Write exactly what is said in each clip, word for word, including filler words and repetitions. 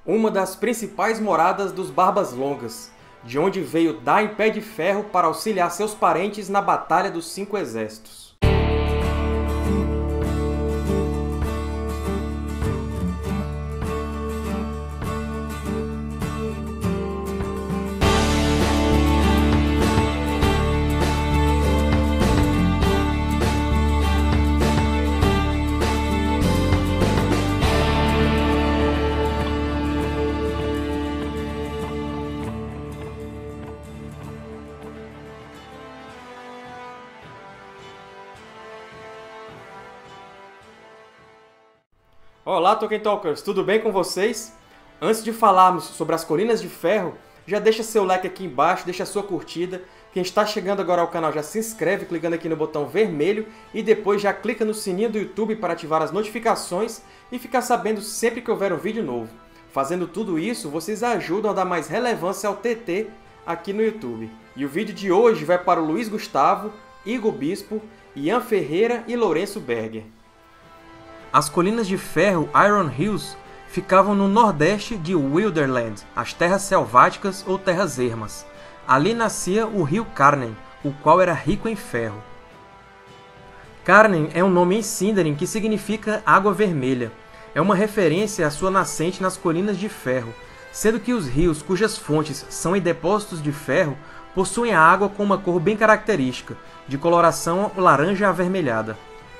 uma das principais moradas dos Barbas Longas, de onde veio Dain Pé de Ferro para auxiliar seus parentes na Batalha dos Cinco Exércitos. Olá, Tolkien Talkers! Tudo bem com vocês? Antes de falarmos sobre as Colinas de Ferro, já deixa seu like aqui embaixo, deixa sua curtida. Quem está chegando agora ao canal já se inscreve clicando aqui no botão vermelho e depois já clica no sininho do YouTube para ativar as notificações e ficar sabendo sempre que houver um vídeo novo. Fazendo tudo isso, vocês ajudam a dar mais relevância ao T T aqui no YouTube. E o vídeo de hoje vai para o Luiz Gustavo, Igor Bispo, Ian Ferreira e Lourenço Berger. As Colinas de Ferro Iron Hills ficavam no nordeste de Wilderland, as Terras Selváticas ou Terras Ermas. Ali nascia o rio Carnen, o qual era rico em ferro. Carnen é um nome em Sindarin que significa Água Vermelha. É uma referência à sua nascente nas Colinas de Ferro, sendo que os rios cujas fontes são em depósitos de ferro possuem a água com uma cor bem característica, de coloração laranja avermelhada.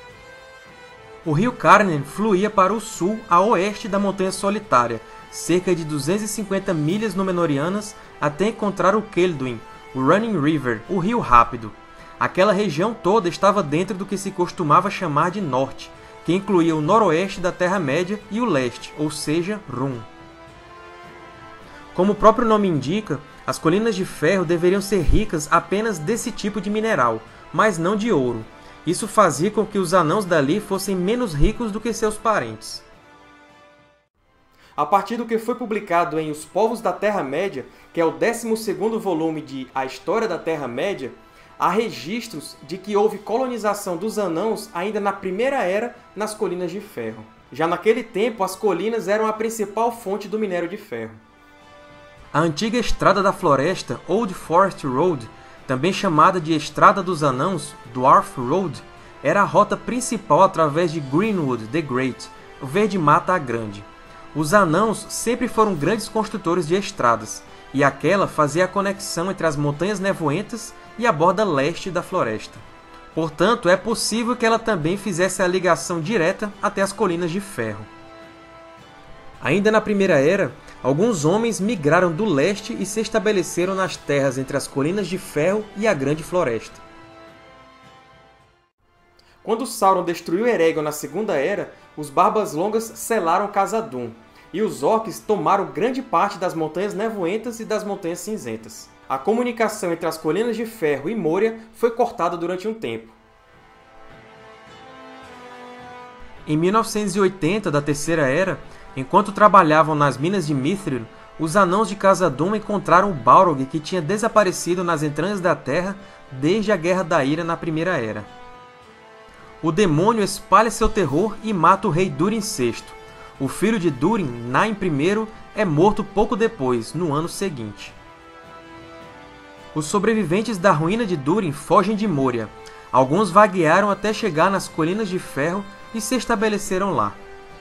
O rio Carnen fluía para o sul a oeste da Montanha Solitária, cerca de duzentas e cinquenta milhas Númenóreanas até encontrar o Celduin, o Running River, o Rio Rápido. Aquela região toda estava dentro do que se costumava chamar de Norte, que incluía o noroeste da Terra-média e o leste, ou seja, Rum. Como o próprio nome indica, as Colinas de Ferro deveriam ser ricas apenas desse tipo de mineral, mas não de ouro. Isso fazia com que os anãos dali fossem menos ricos do que seus parentes. A partir do que foi publicado em Os Povos da Terra-média, que é o décimo segundo volume de A História da Terra-média, há registros de que houve colonização dos anãos ainda na Primeira Era nas Colinas de Ferro. Já naquele tempo, as colinas eram a principal fonte do minério de ferro. A antiga Estrada da Floresta, Old Forest Road, também chamada de Estrada dos Anãos, Dwarf Road, era a rota principal através de Greenwood the Great, o Verde Mata a Grande. Os anãos sempre foram grandes construtores de estradas, e aquela fazia a conexão entre as Montanhas Nevoentas e a borda leste da floresta. Portanto, é possível que ela também fizesse a ligação direta até as Colinas de Ferro. Ainda na Primeira Era, alguns homens migraram do leste e se estabeleceram nas terras entre as Colinas de Ferro e a Grande Floresta. Quando Sauron destruiu Eregion na Segunda Era, os Barbas Longas selaram Khazad-dûm, e os Orcs tomaram grande parte das Montanhas Nevoentas e das Montanhas Cinzentas. A comunicação entre as Colinas de Ferro e Moria foi cortada durante um tempo. Em mil novecentos e oitenta da Terceira Era, enquanto trabalhavam nas minas de Mithril, os Anãos de Khazad-dûm encontraram o Balrog que tinha desaparecido nas entranhas da Terra desde a Guerra da Ira na Primeira Era. O demônio espalha seu terror e mata o rei Durin sexto. O filho de Durin, Nain I, é morto pouco depois, no ano seguinte. Os sobreviventes da ruína de Durin fogem de Moria. Alguns vaguearam até chegar nas Colinas de Ferro e se estabeleceram lá.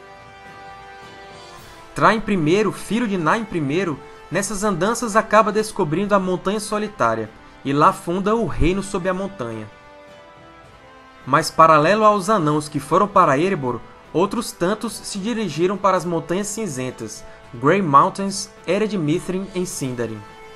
Thrain I, filho de Nain I, nessas andanças acaba descobrindo a Montanha Solitária, e lá funda o Reino sob a Montanha. Mas paralelo aos anãos que foram para Erebor, outros tantos se dirigiram para as Montanhas Cinzentas, Grey Mountains, Ered Mithrin em Sindarin.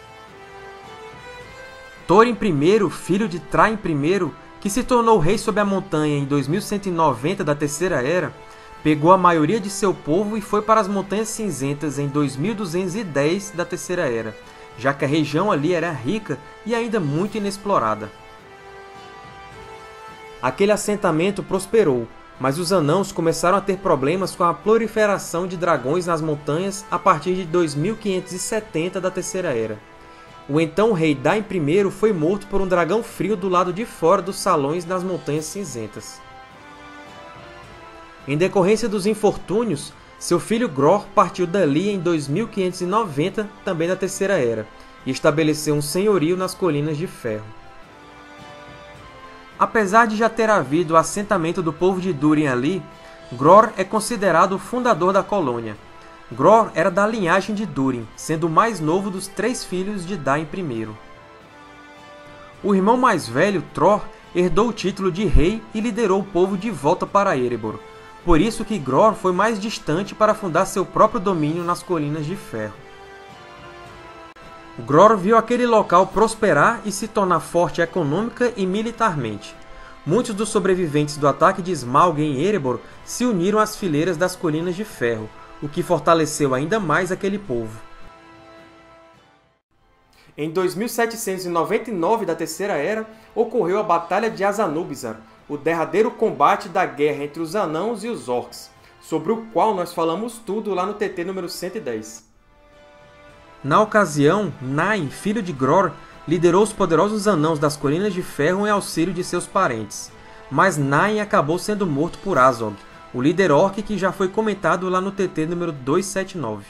Thorin I, filho de Thrain I, que se tornou rei sob a montanha em dois mil cento e noventa da Terceira Era, pegou a maioria de seu povo e foi para as Montanhas Cinzentas em dois mil duzentos e dez da Terceira Era, já que a região ali era rica e ainda muito inexplorada. Aquele assentamento prosperou, mas os anãos começaram a ter problemas com a proliferação de dragões nas montanhas a partir de dois mil quinhentos e setenta da Terceira Era. O então rei Dain I foi morto por um dragão frio do lado de fora dos salões nas Montanhas Cinzentas. Em decorrência dos infortúnios, Seu filho Gror partiu dali em dois mil quinhentos e noventa, também na Terceira Era, e estabeleceu um senhorio nas Colinas de Ferro. Apesar de já ter havido o assentamento do povo de Durin ali, Gror é considerado o fundador da colônia. Gror era da linhagem de Durin, sendo o mais novo dos três filhos de Dain I. O irmão mais velho, Tror, herdou o título de rei e liderou o povo de volta para Erebor. Por isso que Gror foi mais distante para fundar seu próprio domínio nas Colinas de Ferro. Gror viu aquele local prosperar e se tornar forte econômica e militarmente. Muitos dos sobreviventes do ataque de Smaug em Erebor se uniram às fileiras das Colinas de Ferro, o que fortaleceu ainda mais aquele povo. Em dois mil setecentos e noventa e nove da Terceira Era, ocorreu a Batalha de Azanubizar, o derradeiro combate da guerra entre os Anãos e os Orcs, sobre o qual nós falamos tudo lá no T T número cento e dez. Na ocasião, Nain, filho de Gror, liderou os poderosos Anãos das Colinas de Ferro em auxílio de seus parentes, mas Nain acabou sendo morto por Azog, o líder Orc que já foi comentado lá no T T número duzentos e setenta e nove.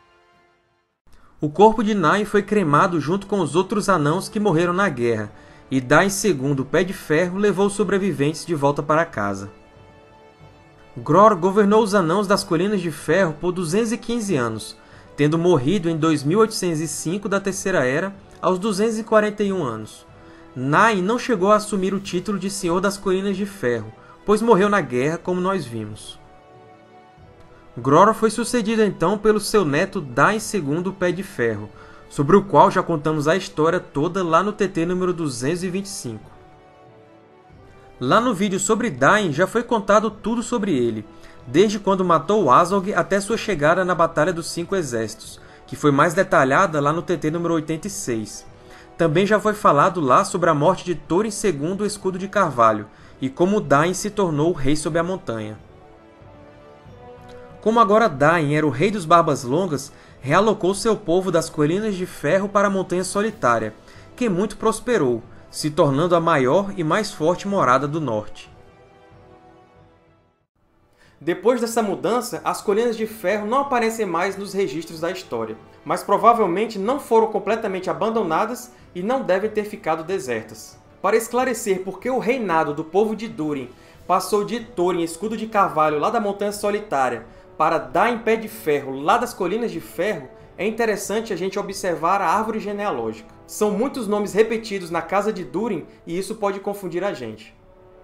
O corpo de Nain foi cremado junto com os outros Anãos que morreram na guerra, e Dain segundo, o Pé de Ferro, levou os sobreviventes de volta para casa. Gror governou os Anãos das Colinas de Ferro por duzentos e quinze anos, tendo morrido em dois mil oitocentos e cinco da Terceira Era, aos duzentos e quarenta e um anos. Nain não chegou a assumir o título de Senhor das Colinas de Ferro, pois morreu na guerra, como nós vimos. Gror foi sucedido então pelo seu neto Dain segundo, o Pé de Ferro, sobre o qual já contamos a história toda lá no T T número duzentos e vinte e cinco. Lá no vídeo sobre Dain já foi contado tudo sobre ele, desde quando matou Azog até sua chegada na Batalha dos Cinco Exércitos, que foi mais detalhada lá no T T número oitenta e seis. Também já foi falado lá sobre a morte de Thorin segundo, o Escudo de Carvalho, e como Dain se tornou o rei sobre a montanha. Como agora Dain era o rei dos Barbas Longas, realocou seu povo das Colinas de Ferro para a Montanha Solitária, que muito prosperou, se tornando a maior e mais forte morada do norte. Depois dessa mudança, as Colinas de Ferro não aparecem mais nos registros da história, mas provavelmente não foram completamente abandonadas e não devem ter ficado desertas. Para esclarecer por que o reinado do povo de Durin passou de Thorin, Escudo de Carvalho, lá da Montanha Solitária, para Dain, Pé de Ferro, lá das Colinas de Ferro, é interessante a gente observar a árvore genealógica. São muitos nomes repetidos na casa de Durin e isso pode confundir a gente.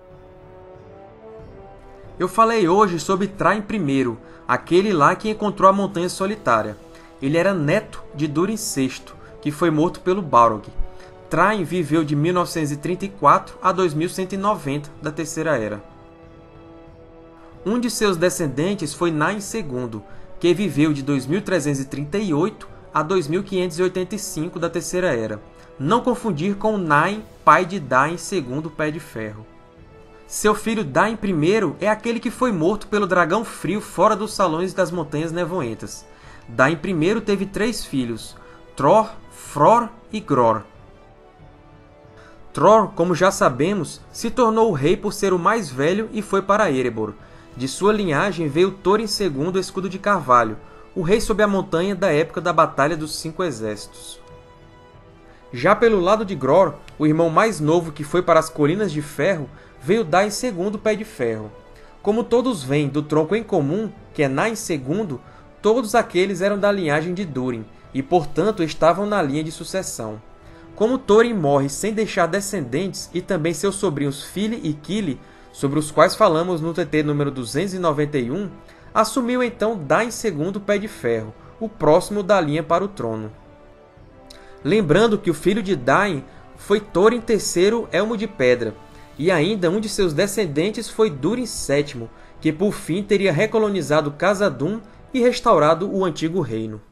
Eu falei hoje sobre Thrain I, aquele lá que encontrou a Montanha Solitária. Ele era neto de Durin sexto, que foi morto pelo Balrog. Thrain viveu de mil novecentos e trinta e quatro a dois mil cento e noventa da Terceira Era. Um de seus descendentes foi Nain segundo, que viveu de dois mil trezentos e trinta e oito a dois mil quinhentos e oitenta e cinco da Terceira Era. Não confundir com Nain, pai de Dain segundo, Pé de Ferro. Seu filho Dain I é aquele que foi morto pelo Dragão Frio fora dos Salões das Montanhas Nevoentas. Dain I teve três filhos, Tror, Fror e Gror. Tror, como já sabemos, se tornou o rei por ser o mais velho e foi para Erebor. De sua linhagem veio Thorin segundo, o Escudo de Carvalho, o rei sob a montanha da época da Batalha dos Cinco Exércitos. Já pelo lado de Gror, o irmão mais novo que foi para as Colinas de Ferro, veio Dain segundo, Pé de Ferro. Como todos vêm do tronco em comum, que é Nain segundo, todos aqueles eram da linhagem de Durin, e portanto estavam na linha de sucessão. Como Thorin morre sem deixar descendentes, e também seus sobrinhos Fili e Kili, sobre os quais falamos no T T número duzentos e noventa e um, assumiu então Dain segundo, Pé de Ferro, o próximo da linha para o trono. Lembrando que o filho de Dain foi Thorin terceiro, Elmo de Pedra, e ainda um de seus descendentes foi Durin sétimo, que por fim teria recolonizado Khazad-dûm e restaurado o antigo reino.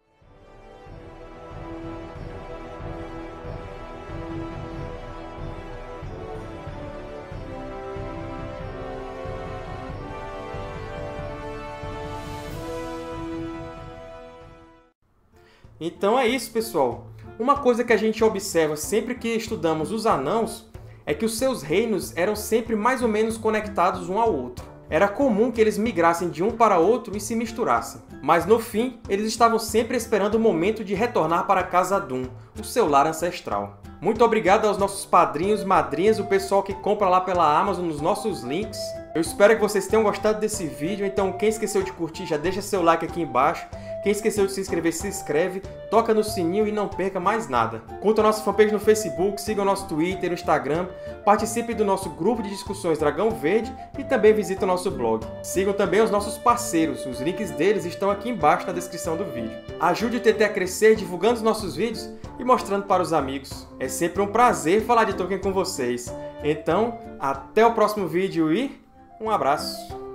Então é isso, pessoal! Uma coisa que a gente observa sempre que estudamos os Anãos é que os seus reinos eram sempre mais ou menos conectados um ao outro. era comum que eles migrassem de um para outro e se misturassem. Mas no fim, eles estavam sempre esperando o momento de retornar para Khazad-dûm, o seu lar ancestral. Muito obrigado aos nossos padrinhos, madrinhas, o pessoal que compra lá pela Amazon nos nossos links. Eu espero que vocês tenham gostado desse vídeo, então quem esqueceu de curtir já deixa seu like aqui embaixo. Quem esqueceu de se inscrever, se inscreve, toca no sininho e não perca mais nada. Curta a nossa fanpage no Facebook, siga o nosso Twitter, o Instagram, participe do nosso grupo de discussões Dragão Verde e também visite o nosso blog. Sigam também os nossos parceiros, os links deles estão aqui embaixo na descrição do vídeo. Ajude o T T a crescer divulgando os nossos vídeos e mostrando para os amigos. É sempre um prazer falar de Tolkien com vocês. Então, até o próximo vídeo e um abraço!